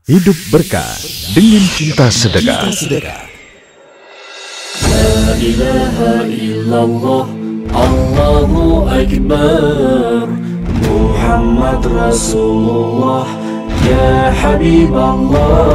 Hidup berkah dengan cinta sedekah. La ilaha illallah, Allahu Akbar, Muhammad Rasulullah, Ya Habiballah,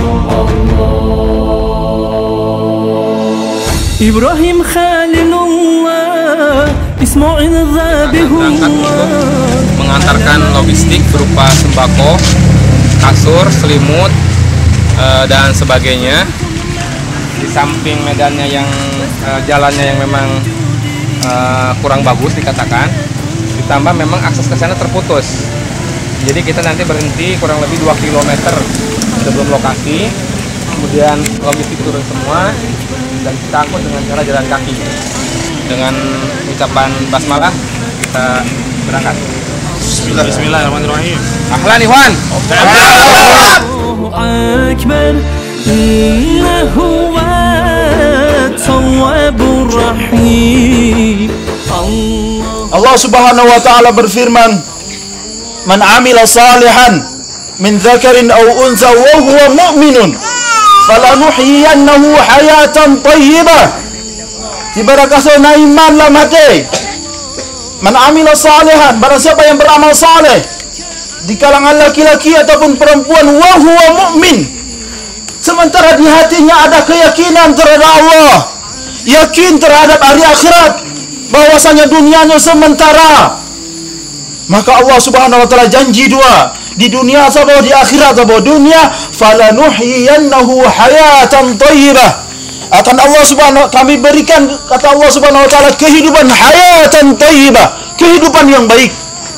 Allah. Ibrahim Khalilullah, Ismail Zabihullah. Mengantarkan logistik berupa sembako, kasur, selimut, dan sebagainya. Di samping medannya yang jalannya yang memang kurang bagus dikatakan, ditambah memang akses ke sana terputus. Jadi kita nanti berhenti kurang lebih 2 km sebelum lokasi, kemudian logistik turun semua dan kita angkut dengan cara jalan kaki. Dengan ucapan basmalah kita berangkat. Bismillahirrahmanirrahim. Ahlan Ikhwan. Allahu Akbar. Innahu at-tawwabur rahim. Allah Subhanahu wa taala berfirman, "Man 'amila salihan min dzakarin aw untha wa huwa mu'minun, falanuhyiyannahu hayatan thayyibah." Ibarat kata iman lah mati. Man amila salihan, barang siapa yang beramal saleh di kalangan laki-laki ataupun perempuan, wa huwa mu'min, sementara di hatinya ada keyakinan terhadap Allah, yakin terhadap hari akhirat, bahwasanya dunianya sementara, maka Allah Subhanahu wa taala janji dua, di dunia atau di akhirat. Atau dunia, falanuhyiyannahu hayatan thayyibah, akan Allah Subhanahu kami berikan, kata Allah Subhanahu wa taala, kehidupan hayatan thayyibah, kehidupan yang baik.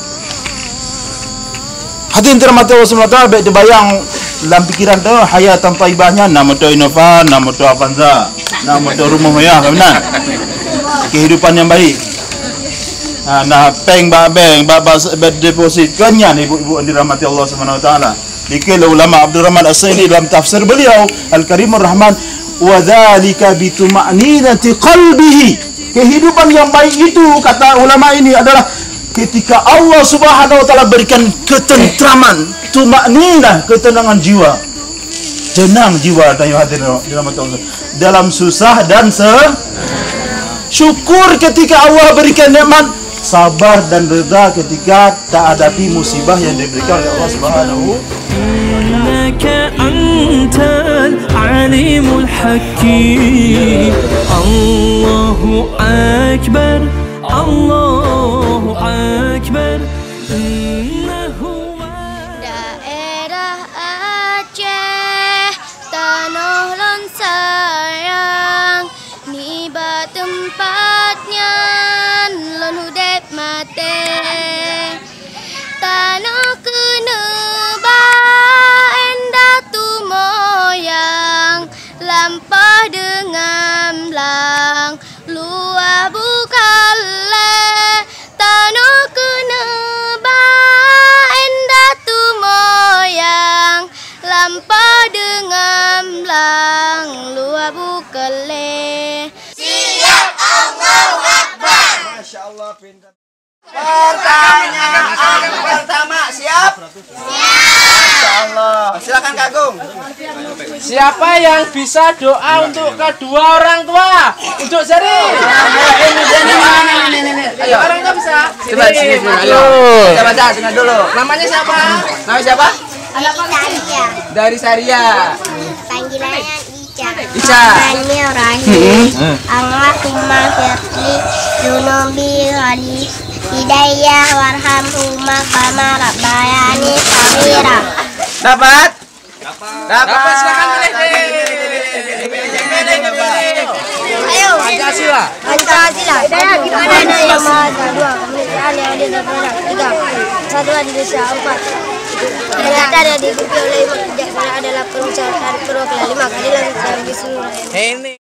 Hadirin dirahmati Allah Subhanahu wa taala, baik dibayang dalam pikiran tu hayatan thayyibahnya, nama tu Innova, nama tu Avanza, nama tu rumah maya, benar? Kehidupan yang baik. Nah, bank deposit kannya ibu-ibu dirahmati Allah Subhanahu wa taala. Dikira ulama Abdul Rahman As-Saidi dalam tafsir beliau Al-Karimur Rahman, wa dzalika bituma'ninati qalbihi. Kehidupan yang baik itu, kata ulama ini, adalah ketika Allah Subhanahu wa taala berikan ketentraman, tuma'ninah, ketenangan jiwa, tenang jiwa dan hadirin dirahmati Allah, dalam susah dan syukur ketika Allah berikan nikmat, sabar dan reda ketika tak hadapi musibah yang diberikan oleh Allah Subhanahu. Antal alimul hakim. Allahu Akbar, Allahu Akbar. Daerah Aceh, tanah lon sayang, ni ba tempatnya lon hudep mate. Tanah kena ba endah tu moyang, lampah dengan lang luar bukale. Tanah kena ba endah tu moyang, lampah dengan lang luar bukale. Siap, Allahu Akbar. Masya-Allah, pintar. Pertanyaan pertama, siap? Insyaallah. Silakan Kak Agung. Siapa yang bisa doa untuk kedua orang tua? Untuk Zari. Ayo, orangnya bisa. Coba sini dulu. Ayo. Baca sini dulu. Namanya siapa? Nama siapa? Saria. Dari Saria. Panggilannya Ica. Ica. Bismillahirrahmanirrahim. Allahumma firli dunubi wali hidayah warhamhuma kama rabbayani shaghira. Dapat? Dapat, silakan pilih. Ayo. Pancasila. Pancasila. Gimana nih? Dua. Pemikiran yang ada dalam tiga. Satu Indonesia, 4. Ternyata ada diikuti oleh 5 kebijaksanaan adalah perusahaan perwakilan 5 keadilan yang diseluruh. Ini